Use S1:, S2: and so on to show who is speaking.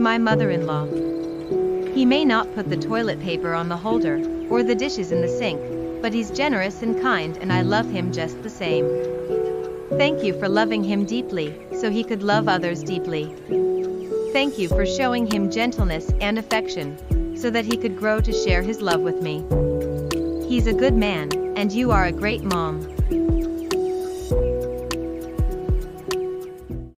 S1: my mother-in-law. He may not put the toilet paper on the holder, or the dishes in the sink, but he's generous and kind, and I love him just the same. Thank you for loving him deeply, so he could love others deeply. Thank you for showing him gentleness and affection, so that he could grow to share his love with me. He's a good man, and you are a great mom.